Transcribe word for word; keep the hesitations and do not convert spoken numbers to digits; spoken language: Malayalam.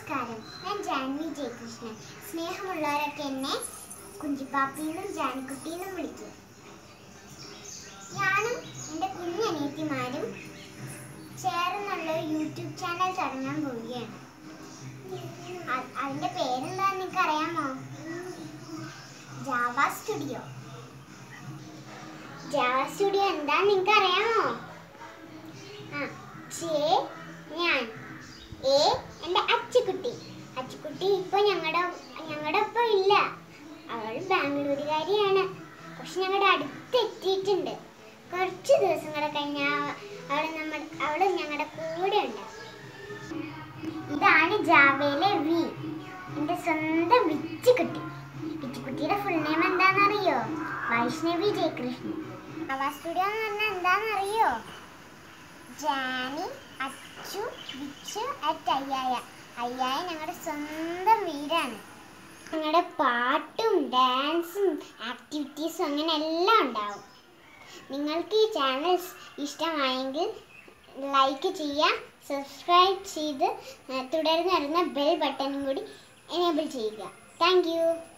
നമസ്കാരം, ഞാൻ ജാൻവി ജയകൃഷ്ണൻ. സ്നേഹമുള്ളവരൊക്കെ എന്നെ കുഞ്ചിപ്പാപ്പിന്നും ജാൻകുട്ടിന്നും വിളിക്കും. ഞാനും എൻ്റെ കുഞ്ഞനിയത്തിമാരും ചേർന്നുള്ള ഒരു യൂട്യൂബ് ചാനൽ തുടങ്ങാൻ പോവുകയാണ്. അതിൻ്റെ പേരെന്താണെന്ന് നിങ്ങൾക്ക് അറിയാമോ? Java studio. ജാവ സ്റ്റുഡിയോ എന്താണെന്ന് നിങ്ങൾക്ക് അറിയാമോ? ആ ജെ ഞാൻ, എ എൻ്റെ അച്ചുകുട്ടി. അച്ചുകുട്ടി ഇപ്പോൾ ഞങ്ങളുടെ ഞങ്ങളുടെ ഒപ്പം ഇല്ല, അവൾ ബാംഗ്ലൂരുകാരിയാണ്. പക്ഷെ ഞങ്ങളുടെ അടുത്ത് എത്തിയിട്ടുണ്ട്. കുറച്ച് ദിവസങ്ങളെ കഴിഞ്ഞാൽ അവൾ നമ്മൾ അവൾ ഞങ്ങളുടെ കൂടെ ഉണ്ട്. ഇതാണ് ജാവയിലെ വി, എൻ്റെ സ്വന്തം വിച്ചുകുട്ടി. വിച്ചുകുട്ടിയുടെ ഫുൾ നെയിം എന്താണെന്നറിയോ? വൈഷ്ണവി ജയകൃഷ്ണൻ. ജാവ സ്റ്റുഡിയോ എന്ന് പറഞ്ഞാൽ എന്താണെന്നറിയോ? ജാനി, അച്ചു, വിച്ചു അറ്റ് അയ്യായ. അയ്യായ ഞങ്ങളുടെ സ്വന്തം വീടാണ്. ഞങ്ങളുടെ പാട്ടും ഡാൻസും ആക്ടിവിറ്റീസും അങ്ങനെ എല്ലാം ഉണ്ടാവും. നിങ്ങൾക്ക് ഈ ചാനൽ ഇഷ്ടമായെങ്കിൽ ലൈക്ക് ചെയ്യുക, സബ്സ്ക്രൈബ് ചെയ്ത് തുടർന്ന് വരുന്ന ബെൽ ബട്ടണും കൂടി എനേബിൾ ചെയ്യുക. Thank U.